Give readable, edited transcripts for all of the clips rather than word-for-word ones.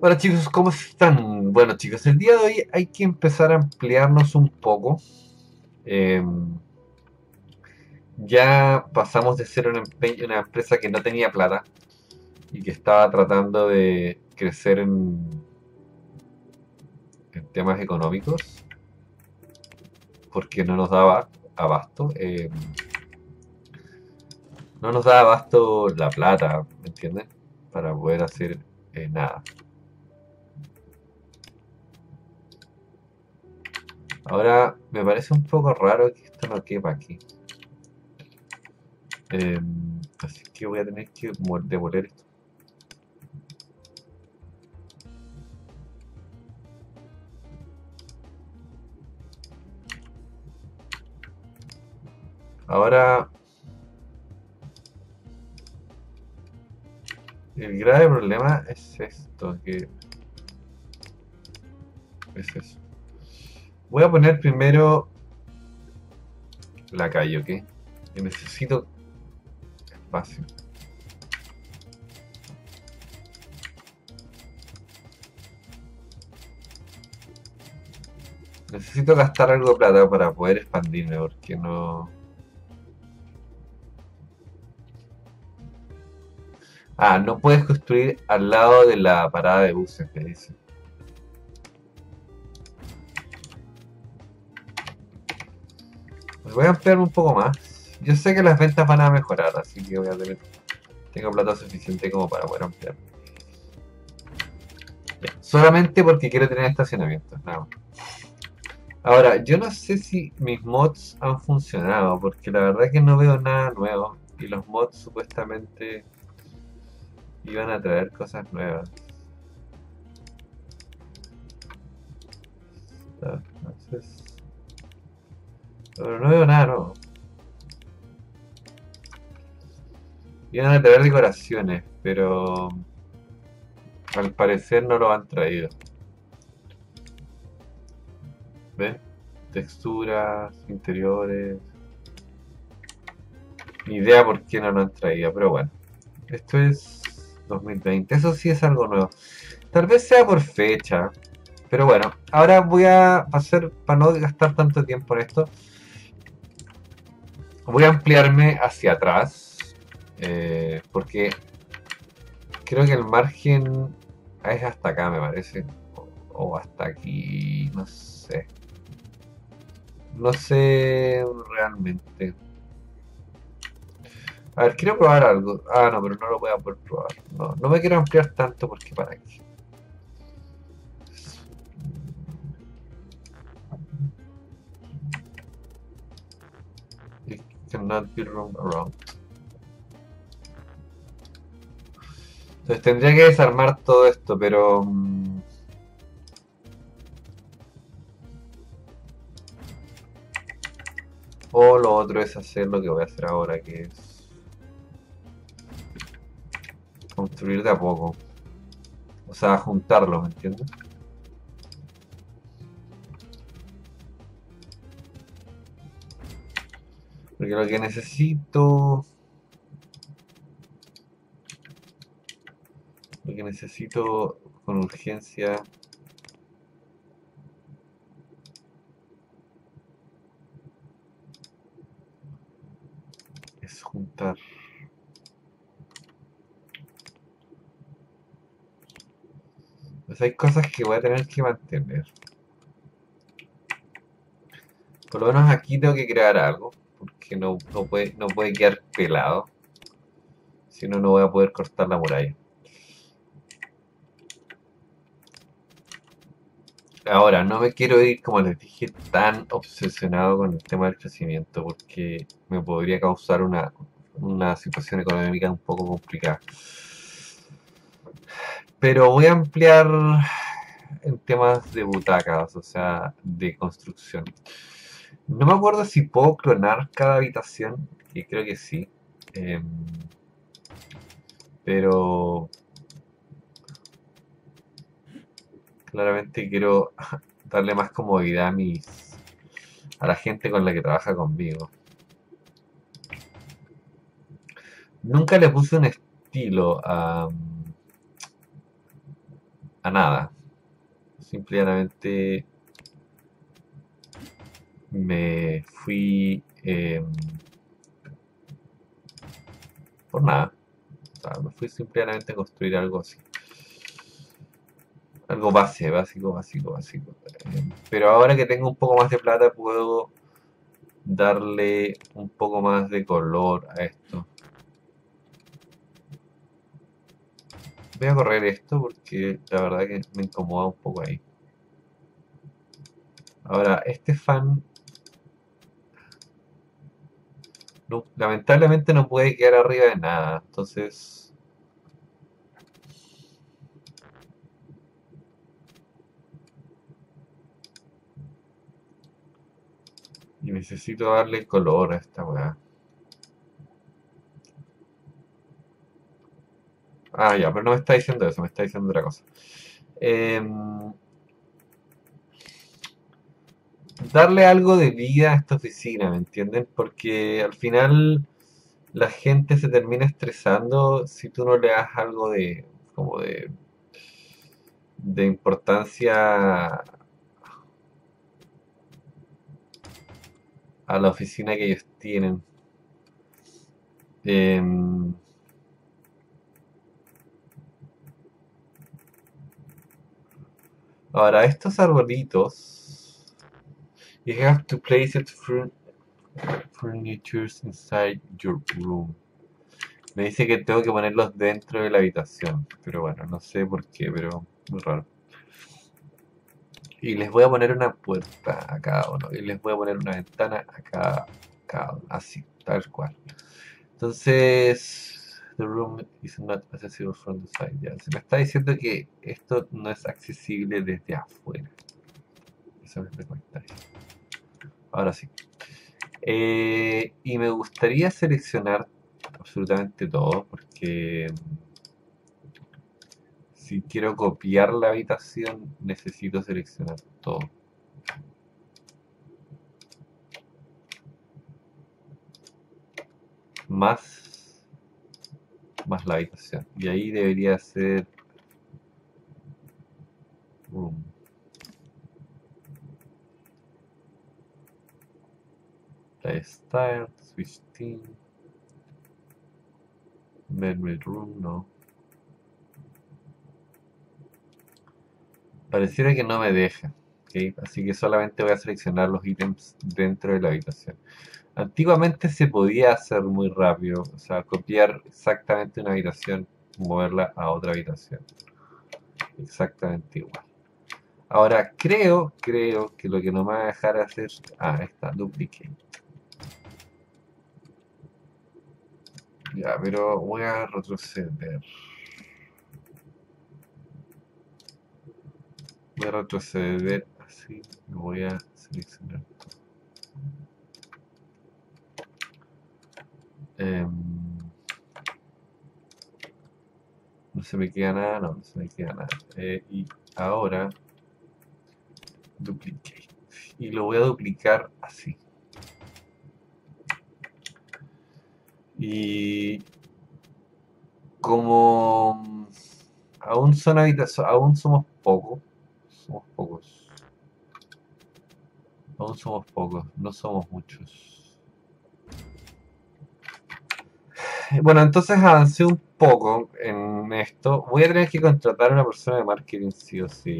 Hola chicos, ¿cómo están? Bueno chicos, el día de hoy hay que empezar a ampliarnos un poco. Eh, ya pasamos de ser una empresa que no tenía plata y que estaba tratando de crecer en temas económicos porque no nos daba abasto. No nos daba abasto la plata, ¿me entiendes? Para poder hacer nada. Ahora me parece un poco raro que esto no quepa aquí. Eh, Así que voy a tener que demoler esto. Ahora, el grave problema es esto, que es eso. Voy a poner primero la calle, ¿ok? Y necesito espacio. Necesito gastar algo de plata para poder expandirme, porque no... Ah, no puedes construir al lado de la parada de buses, me dice. Pues voy a ampliar un poco más. Yo sé que las ventas van a mejorar, así que voy a tener... Tengo plata suficiente como para poder ampliar. Ya. Solamente porque quiero tener estacionamiento, nada más. Ahora, yo no sé si mis mods han funcionado, porque la verdad que no veo nada nuevo. Y los mods supuestamente iban a traer cosas nuevas. Entonces, pero no veo nada nuevo. Iban a traer decoraciones, pero al parecer no lo han traído. ¿Ven? Texturas, interiores. Ni idea por qué no lo han traído, pero bueno. Esto es 2020. Eso sí es algo nuevo. Tal vez sea por fecha. Pero bueno, ahora voy a hacer, para no gastar tanto tiempo en esto, voy a ampliarme hacia atrás. Porque creo que el margen es hasta acá, me parece. O hasta aquí, no sé. No sé realmente. A ver, quiero probar algo. Ah, no, pero no lo voy a poder probar. No, no me quiero ampliar tanto porque para qué. It cannot be room around. Entonces tendría que desarmar todo esto, pero... o lo otro es hacer lo que voy a hacer ahora, que es construir de a poco. O sea, juntarlo, ¿me entiendes? Porque lo que necesito... Lo que necesito con urgencia es juntar. Pues hay cosas que voy a tener que mantener. Por lo menos aquí tengo que crear algo. Porque no puede quedar pelado. Si no, no voy a poder cortar la muralla. Ahora, no me quiero ir, como les dije, tan obsesionado con el tema del crecimiento porque me podría causar una situación económica un poco complicada. Pero voy a ampliar en temas de butacas, o sea, de construcción. No me acuerdo si puedo clonar cada habitación, que creo que sí. Em, pero claramente quiero darle más comodidad a la gente con la que trabaja conmigo. Nunca le puse un estilo a nada. Simplemente me fui por nada. O sea, me fui simplemente a construir algo así. Algo básico. Pero ahora que tengo un poco más de plata puedo darle un poco más de color a esto. Voy a correr esto porque la verdad que me incomoda un poco ahí. Ahora, este fan lamentablemente no puede quedar arriba de nada. Entonces, y necesito darle color a esta weá. Ah, ya, pero no me está diciendo eso, me está diciendo otra cosa. Em, Darle algo de vida a esta oficina, ¿me entienden? Porque al final la gente se termina estresando si tú no le das algo de, como de importancia a la oficina que ellos tienen. Em, Ahora, estos arbolitos, you have to place it furnitures inside your room. Me dice que tengo que ponerlos dentro de la habitación, pero bueno, no sé por qué, pero muy raro. Y les voy a poner una puerta a cada uno, y les voy a poner una ventana a cada uno, así, tal cual. Entonces, the room is not accessible from the side. Ya, se me está diciendo que esto no es accesible desde afuera. Eso es lo que me está diciendo. Ahora sí. Y me gustaría seleccionar absolutamente todo, porque si quiero copiar la habitación necesito seleccionar todo. Más, más la habitación. Y ahí debería ser room. Style, switch team. Memory room, no. Pareciera que no me deja. ¿Okay? Así que solamente voy a seleccionar los ítems dentro de la habitación. Antiguamente se podía hacer muy rápido, o sea, copiar exactamente una habitación, moverla a otra habitación. Exactamente igual. Ahora, creo que lo que no me va a dejar hacer... Ah, está, duplicate. Ya, pero voy a retroceder. Voy a retroceder así. Voy a seleccionar todo. No se me queda nada, no se me queda nada. Y ahora, duplicate. Y lo voy a duplicar así. Y como aún son habitaciones, aún somos pocos, aún somos pocos, no somos muchos. Bueno, entonces avancé un poco en esto. Voy a tener que contratar a una persona de marketing sí o sí.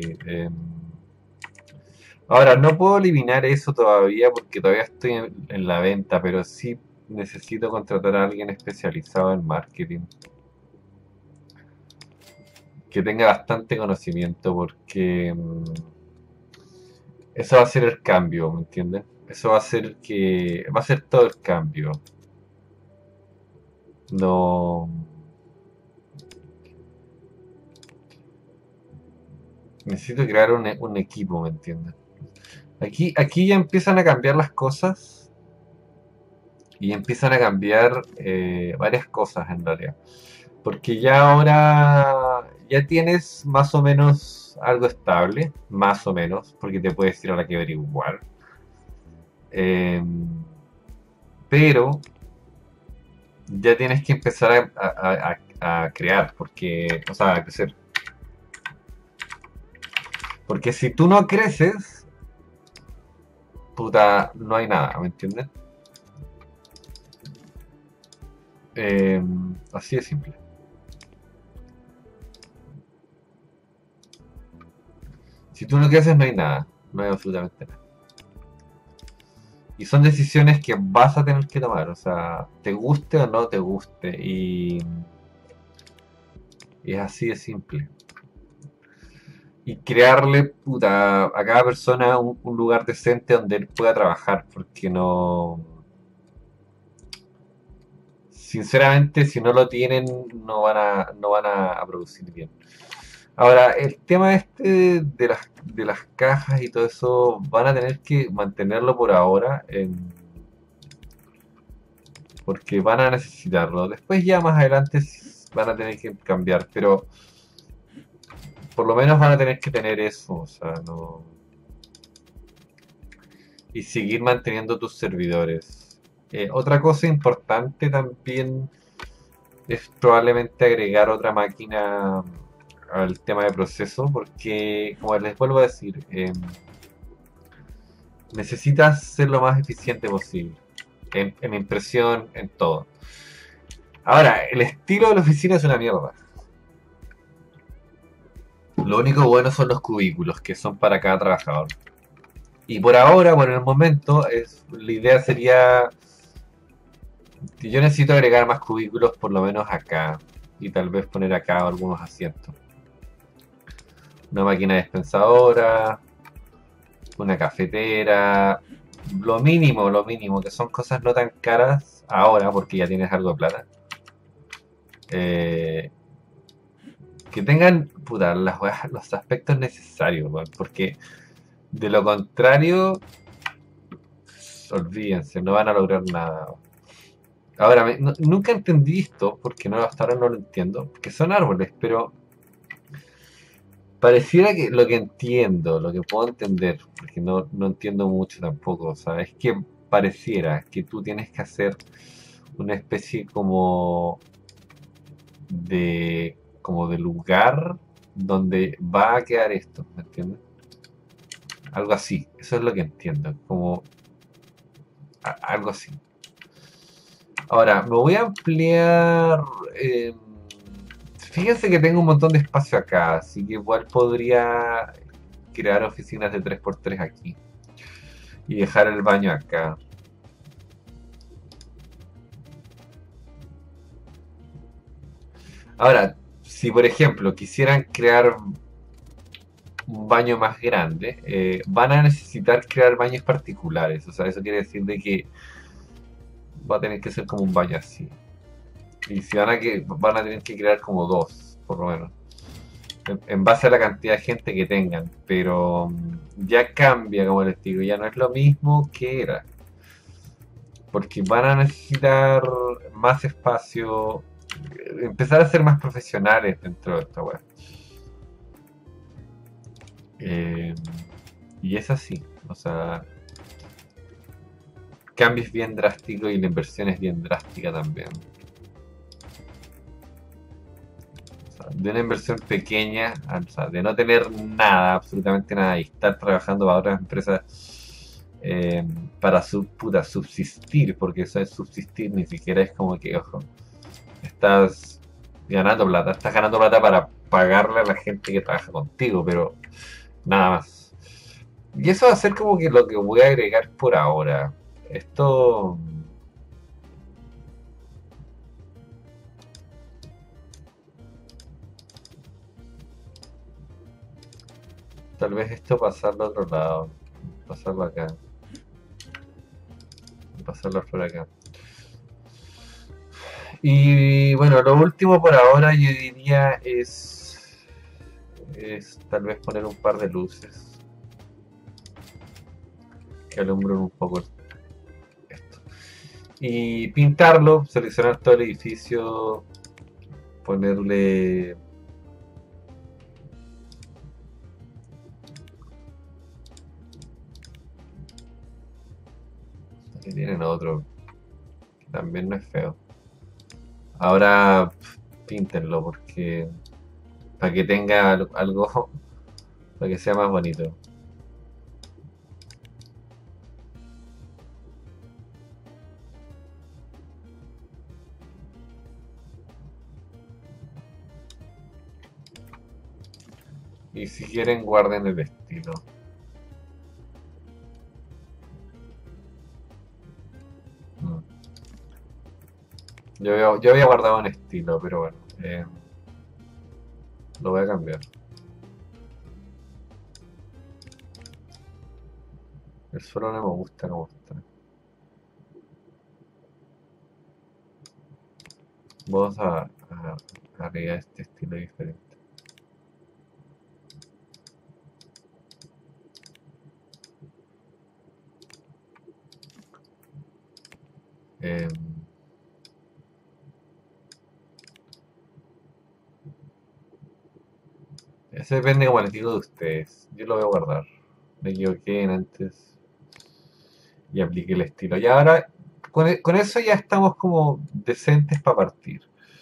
Ahora, no puedo eliminar eso todavía porque todavía estoy en la venta, pero sí necesito contratar a alguien especializado en marketing que tenga bastante conocimiento porque eso va a ser el cambio, ¿me entiendes? Eso va a ser va a ser todo el cambio. No, necesito crear un equipo, ¿me entiendes? Aquí ya empiezan a cambiar las cosas y empiezan a cambiar varias cosas en realidad. Porque ya ahora ya tienes más o menos algo estable, más o menos, porque te puedes ir a la quiebra igual. Eh, pero ya tienes que empezar a crear, porque, o sea, a crecer. Porque si tú no creces, puta, no hay nada, ¿me entiendes? Eh, Así de simple. Si tú no creces, no hay nada. No hay absolutamente nada. Y son decisiones que vas a tener que tomar, o sea, te guste o no te guste. Y es así de simple. Y crearle, puta, a cada persona un lugar decente donde él pueda trabajar, porque no... Sinceramente, si no lo tienen, no van a producir bien. Ahora, el tema este de las cajas y todo eso, van a tener que mantenerlo por ahora, porque van a necesitarlo. Después ya más adelante van a tener que cambiar, pero por lo menos van a tener que tener eso, o sea, no... Y seguir manteniendo tus servidores. Otra cosa importante también es probablemente agregar otra máquina al tema de proceso, porque como les vuelvo a decir, necesitas ser lo más eficiente posible en impresión, en todo. Ahora, el estilo de la oficina es una mierda. Lo único bueno son los cubículos, que son para cada trabajador. Y por ahora, por el momento, la idea sería que yo necesito agregar más cubículos, por lo menos acá. Y tal vez poner acá algunos asientos. Una máquina dispensadora, una cafetera, lo mínimo, que son cosas no tan caras ahora, porque ya tienes algo de plata. Eh, que tengan, puta, los aspectos necesarios, weón, porque de lo contrario, olvídense, no van a lograr nada. Ahora, nunca entendí esto, porque no, hasta ahora no lo entiendo, que son árboles, pero pareciera que lo que entiendo, lo que puedo entender, porque no entiendo mucho tampoco, o sea, es que pareciera que tú tienes que hacer una especie como de lugar donde va a quedar esto, ¿me entiendes? Algo así, eso es lo que entiendo, como algo así. Ahora, me voy a ampliar. eh, Fíjense que tengo un montón de espacio acá, así que igual podría crear oficinas de 3x3 aquí y dejar el baño acá. Ahora, si por ejemplo quisieran crear un baño más grande, van a necesitar crear baños particulares. O sea, eso quiere decir de que va a tener que ser como un baño así. Y si van a tener que crear como dos, por lo menos. En base a la cantidad de gente que tengan. Pero ya cambia, como les digo, ya no es lo mismo que era. Porque van a necesitar más espacio, empezar a ser más profesionales dentro de esta web. Eh, y es así, o sea, cambios bien drásticos y la inversión es bien drástica también. O sea, de una inversión pequeña, o sea, de no tener nada, absolutamente nada, y estar trabajando para otras empresas para subsistir, porque eso es subsistir, ni siquiera es como que, ojo, estás ganando plata para pagarle a la gente que trabaja contigo, pero nada más. Y eso va a ser como que lo que voy a agregar por ahora. Esto, tal vez esto pasarlo a otro lado, pasarlo acá, pasarlo por acá. Y bueno, lo último por ahora yo diría es tal vez poner un par de luces que alumbren un poco esto. Y pintarlo, seleccionar todo el edificio, ponerle... Aquí tienen otro, que también no es feo. Ahora píntenlo porque para que tenga algo para que sea más bonito. Y si quieren, guarden el estilo. Mm. Yo había guardado un estilo, pero bueno, lo voy a cambiar. El suelo no me gusta como está. Vamos a agregar este estilo diferente. Em, Eso depende como el estilo de ustedes. Yo lo voy a guardar. Me equivoqué en antes y apliqué el estilo. Y ahora, con eso ya estamos como decentes para partir.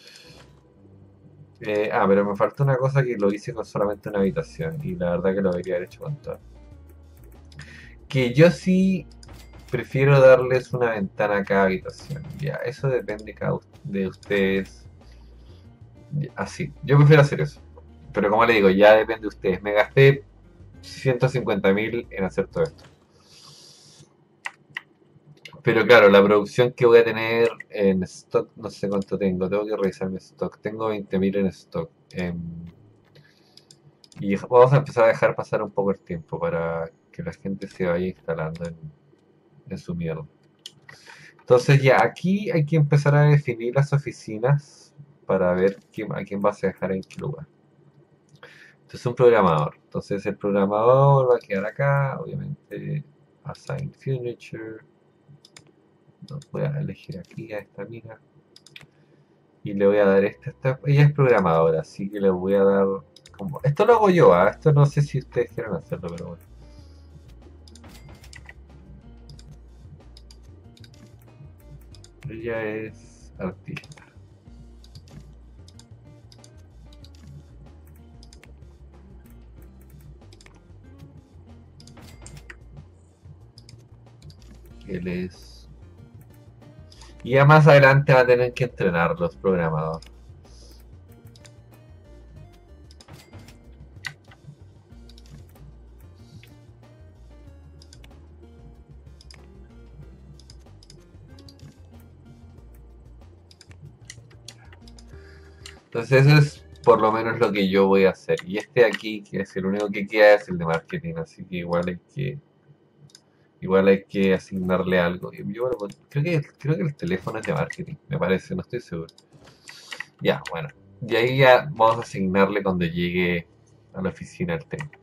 Pero me falta una cosa que lo hice con solamente una habitación. Y la verdad que lo debería haber hecho con todas. Que yo sí prefiero darles una ventana a cada habitación. Ya, eso depende de ustedes. Así, yo prefiero hacer eso. Pero como le digo, ya depende de ustedes. Me gasté 150.000 en hacer todo esto. Pero claro, la producción que voy a tener en stock, no sé cuánto tengo que revisar mi stock. Tengo 20.000 en stock. Y vamos a empezar a dejar pasar un poco el tiempo para que la gente se vaya instalando en su mierda. Entonces ya aquí hay que empezar a definir las oficinas para ver a quién vas a dejar en qué lugar. Entonces un programador. Entonces el programador va a quedar acá, obviamente assign furniture. Voy a elegir aquí a esta amiga y le voy a dar ella es programadora, así que le voy a dar como... Esto lo hago yo, esto no sé si ustedes quieren hacerlo, pero bueno. Ella es artista. Él es... Y ya más adelante va a tener que entrenar los programadores. Entonces eso es por lo menos lo que yo voy a hacer. Y este de aquí, que es el único que queda, es el de marketing, así que igual hay que asignarle algo. Bueno, pues, creo que el teléfono es de marketing, me parece, no estoy seguro. Ya, bueno. Y ahí ya vamos a asignarle cuando llegue a la oficina el tema.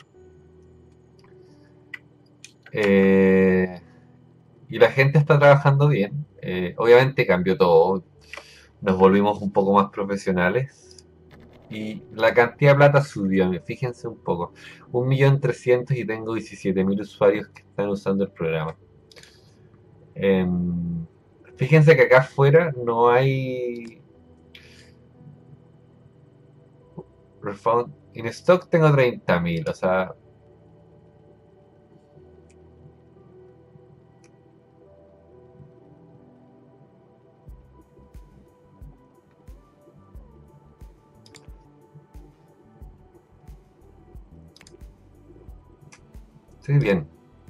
Eh, y la gente está trabajando bien. Obviamente cambió todo. Nos volvimos un poco más profesionales. Y la cantidad de plata subió. Fíjense un poco. 1.300.000 y tengo 17.000 usuarios que están usando el programa. Em, Fíjense que acá afuera no hay refund. En stock tengo 30.000, o sea, estoy bien.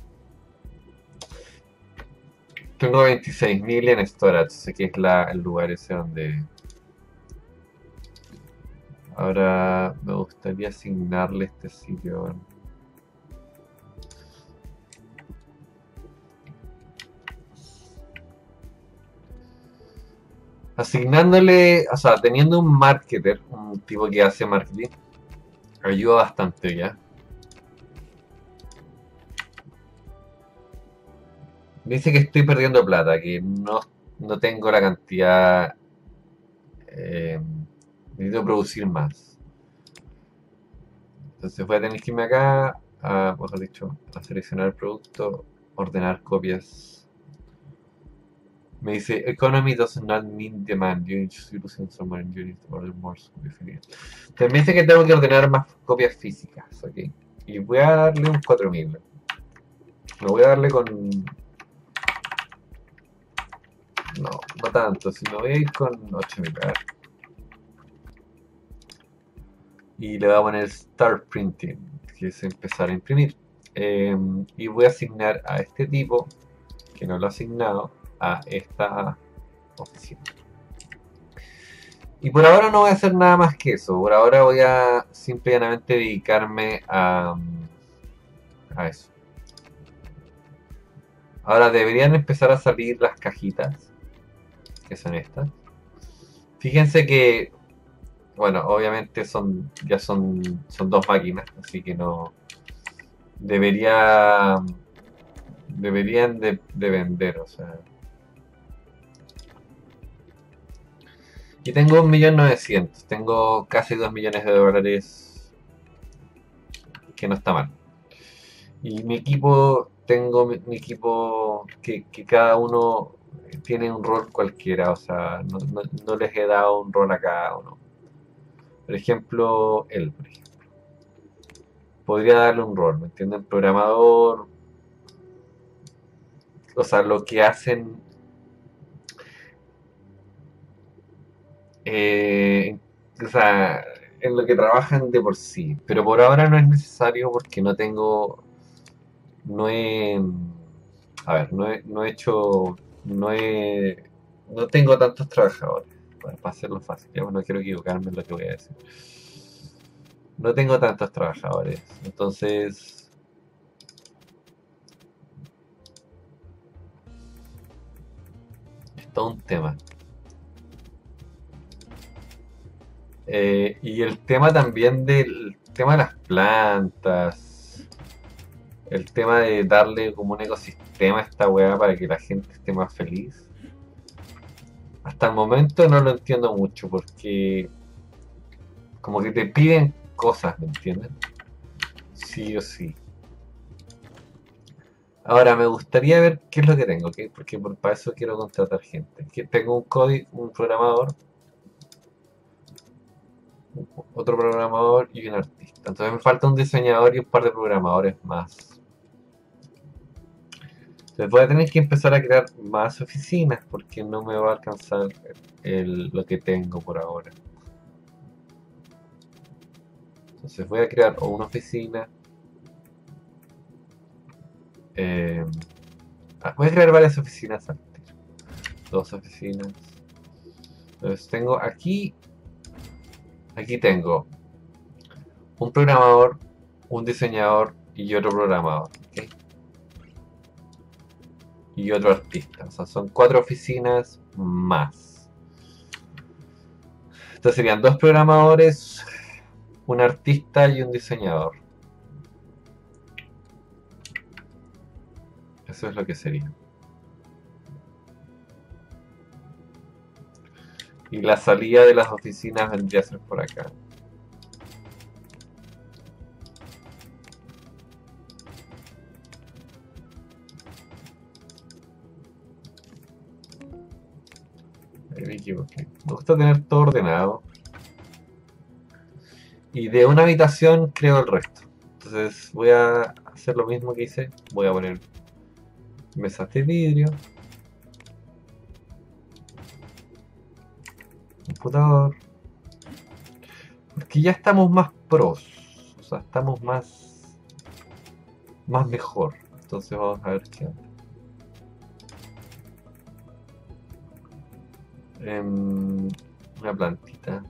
Tengo 26.000 en storage, sé que es el lugar ese donde... Ahora me gustaría asignarle este sitio. Bueno. Asignándole, o sea, teniendo un marketer, un tipo que hace marketing, ayuda bastante ya. Dice que estoy perdiendo plata, que no tengo la cantidad. eh, Necesito producir más. Entonces voy a tener que irme acá, mejor dicho, a seleccionar el producto, ordenar copias. Me dice, economy does not mean demand. You need to losing someone, you need to order more copies. También dice que tengo que ordenar más copias físicas, ¿ok? Y voy a darle un 4000. Me voy a darle con... No, no tanto, sino voy a ir con 8000. A ver. Y le voy a poner Start Printing, que es empezar a imprimir. Y voy a asignar a este tipo, que no lo he asignado, a esta oficina. Y por ahora no voy a hacer nada más que eso. Por ahora voy a simplemente dedicarme a eso. Ahora deberían empezar a salir las cajitas, que son estas. Fíjense que, bueno, obviamente son dos máquinas, así que no debería deberían de vender, o sea. Y tengo 1.900.000, tengo casi 2 millones de dólares, que no está mal. Y mi equipo, tengo mi equipo que cada uno tiene un rol cualquiera, o sea, no les he dado un rol a cada uno. Por ejemplo, él, por ejemplo. Podría darle un rol, ¿me entienden? Programador, o sea, lo que hacen, eh, o sea, en lo que trabajan de por sí. Pero por ahora no es necesario porque no tengo, no he, a ver, no he hecho, no he, no tengo tantos trabajadores, para hacerlo fácil. Ya no quiero equivocarme en lo que voy a decir. No tengo tantos trabajadores, entonces es todo un tema. Y el tema también del tema de las plantas, el tema de darle como un ecosistema a esta weá para que la gente esté más feliz. Hasta el momento no lo entiendo mucho porque como que te piden cosas, ¿me entienden? Sí o sí. Ahora me gustaría ver qué es lo que tengo, ¿ok? Porque para eso quiero contratar gente. Que tengo un código, un programador, otro programador y un artista. Entonces me falta un diseñador y un par de programadores más. Entonces voy a tener que empezar a crear más oficinas porque no me va a alcanzar lo que tengo por ahora. Entonces voy a crear una oficina. eh, Voy a crear varias oficinas antes. Dos oficinas. Entonces tengo aquí tengo un programador, un diseñador y otro programador. ¿Ok? Y otro artista. O sea, son 4 oficinas más. Entonces serían 2 programadores, un artista y un diseñador. Eso es lo que sería. Y la salida de las oficinas vendría a ser por acá. Ahí me equivoqué. Me gusta tener todo ordenado. Y de una habitación creo el resto. Entonces voy a hacer lo mismo que hice. Voy a poner mesas de vidrio, computador. Porque ya estamos más pros. O sea, estamos más mejor. Entonces vamos a ver qué onda. Una plantita.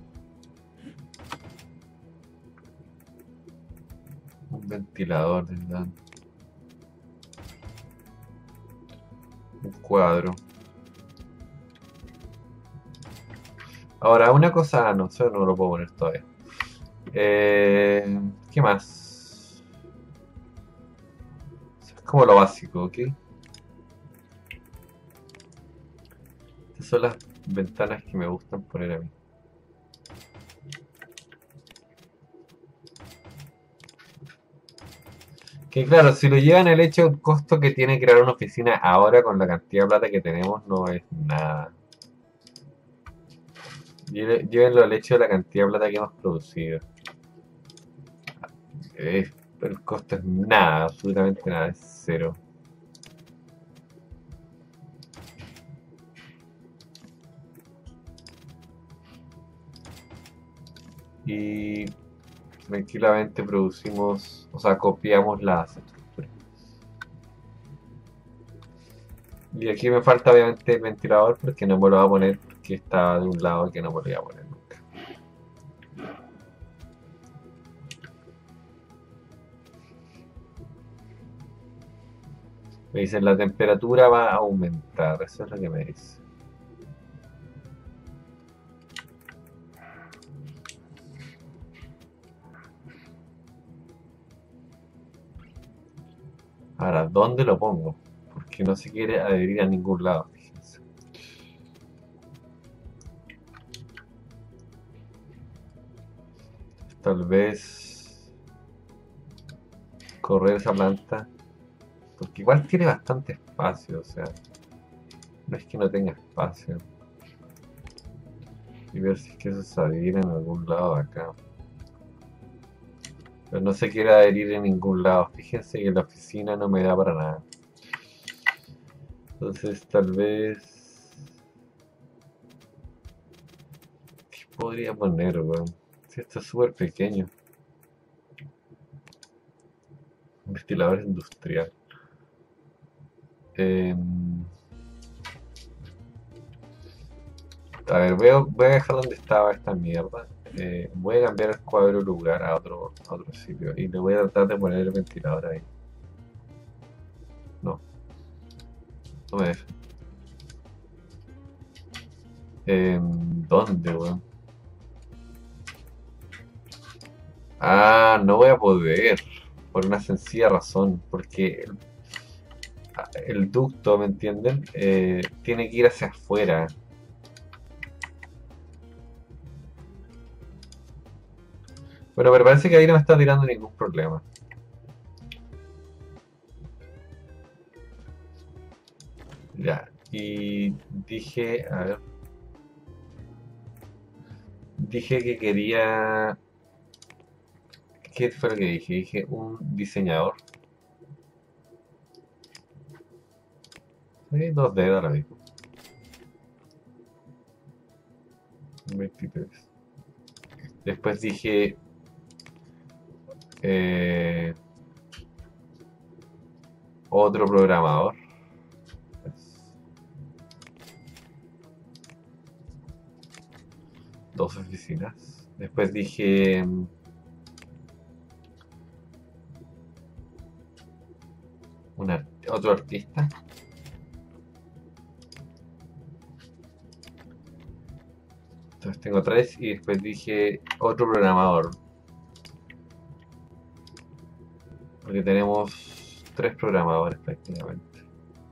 Un ventilador, ¿verdad? Un cuadro. Ahora, una cosa, no, eso no lo puedo poner todavía. ¿Qué más? Eso es como lo básico, ¿ok? Estas son las ventanas que me gustan poner a mí. Que claro, si lo llevan el hecho, el costo que tiene crear una oficina ahora con la cantidad de plata que tenemos no es nada. Llévenlo al hecho de la cantidad de plata que hemos producido. el costo es nada, absolutamente nada, es cero. Y tranquilamente producimos, o sea, copiamos las estructuras. Y aquí me falta obviamente el ventilador porque no me lo voy a poner porque está de un lado que no me lo voy a poner nunca. Me dicen la temperatura va a aumentar, eso es lo que me dice. Ahora, ¿dónde lo pongo? Porque no se quiere adherir a ningún lado, fíjense. Tal vez correr esa planta, porque igual tiene bastante espacio, o sea, no es que no tenga espacio. Y ver si es que eso se adhiere en algún lado de acá. Pero no se quiere adherir en ningún lado. Fíjense que la oficina no me da para nada. Entonces tal vez... ¿Qué podría poner, weón? Si esto es súper pequeño. Un ventilador industrial. A ver, voy a dejar donde estaba esta mierda. Voy a cambiar el cuadro de lugar a otro sitio. Y le voy a tratar de poner el ventilador ahí. No, no me deja. ¿Dónde, weón? Ah, no voy a poder. Por una sencilla razón. Porque el ducto, ¿me entienden? Tiene que ir hacia afuera. Bueno, pero parece que ahí no me está tirando ningún problema. Ya. Y dije, a ver, dije que quería... ¿Qué fue lo que dije? Dije un diseñador. Dos dedos ahora mismo. 23. Después dije eh, otro programador. Dos oficinas. Después dije otro artista. Entonces tengo tres y después dije otro programador. Porque tenemos tres programadores prácticamente.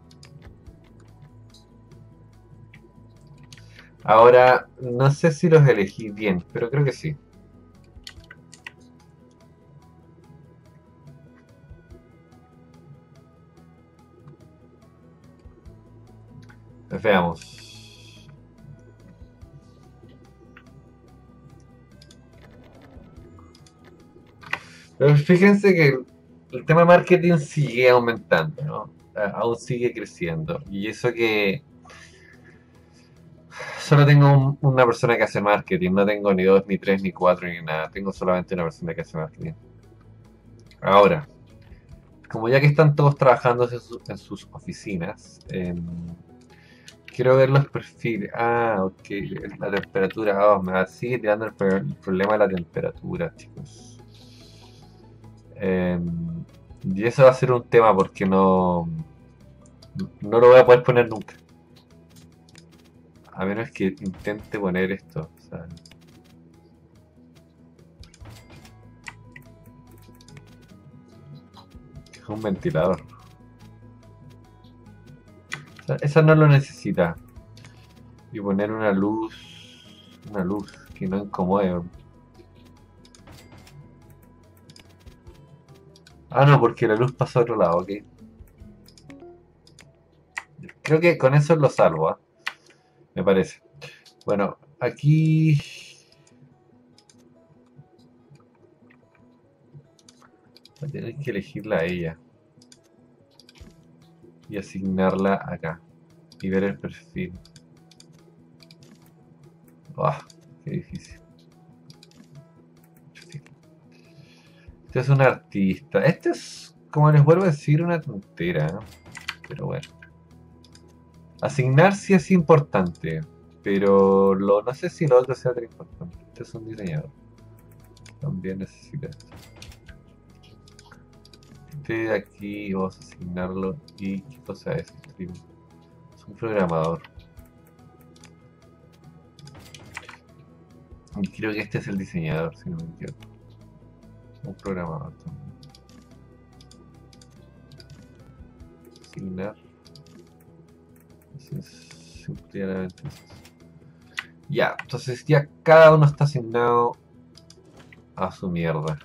Ahora, no sé si los elegí bien, pero creo que sí. Pues veamos. Pero fíjense que el tema marketing sigue aumentando, ¿no? Aún sigue creciendo. Y eso que solo tengo una persona que hace marketing, no tengo ni dos, ni tres, ni cuatro, ni nada. Tengo solamente una persona que hace marketing. Ahora, como ya que están todos trabajando en sus oficinas, quiero ver los perfiles. Ah, ok, la temperatura. Oh, sigue tirando el problema de la temperatura, chicos. Y eso va a ser un tema porque no lo voy a poder poner nunca. A menos que intente poner esto. O sea, es un ventilador. O sea, eso no lo necesita. Y poner una luz que no incomode. Ah, no, porque la luz pasa a otro lado, ok. Creo que con eso lo salvo, ¿ah? Me parece. Bueno, Tienes que elegirla a ella y asignarla acá y ver el perfil. ¡Ah! ¡Qué difícil! Este es un artista. Este es, como les vuelvo a decir, una tontera, ¿no? Pero bueno. Asignar sí es importante, pero no sé si lo otro sea tan importante. Este es un diseñador. También necesita esto. Este de aquí vamos a asignarlo. ¿Y qué cosa es? Es un programador. Y creo que este es el diseñador, si no me equivoco. Un programador también. Asignar. Simplemente eso. Ya, entonces ya cada uno está asignado a su mierda.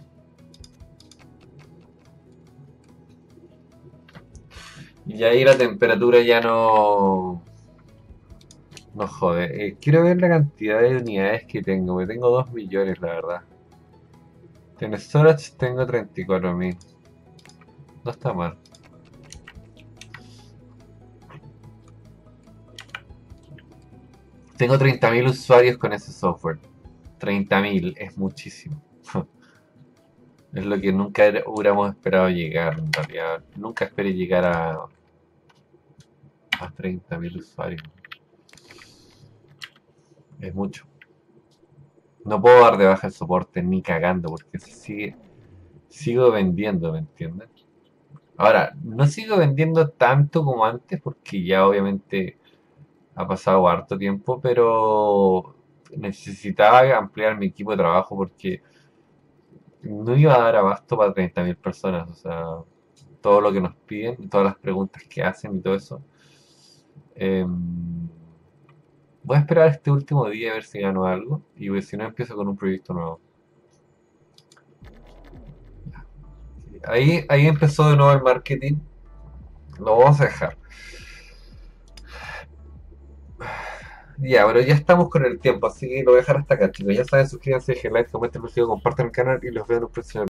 Y ahí la temperatura ya no jode. Quiero ver la cantidad de unidades que tengo, porque tengo 2 millones, la verdad. En storage tengo 34.000. No está mal. Tengo 30.000 usuarios con ese software. 30.000 es muchísimo. Es lo que nunca hubiéramos esperado llegar, en realidad. Nunca esperé llegar a 30.000 usuarios. Es mucho. No puedo dar de baja el soporte ni cagando porque sigo vendiendo, ¿me entiendes? Ahora, no sigo vendiendo tanto como antes porque ya obviamente ha pasado harto tiempo, pero necesitaba ampliar mi equipo de trabajo porque no iba a dar abasto para 30.000 personas. O sea, todo lo que nos piden, todas las preguntas que hacen y todo eso. Voy a esperar este último día a ver si gano algo y si no empiezo con un proyecto nuevo. Ahí empezó de nuevo el marketing. Lo vamos a dejar. Ya, pero ya estamos con el tiempo, así que lo voy a dejar hasta acá, chicos. Ya saben, suscríbanse, dejen like, comenten, compartan el canal y los veo en un próximo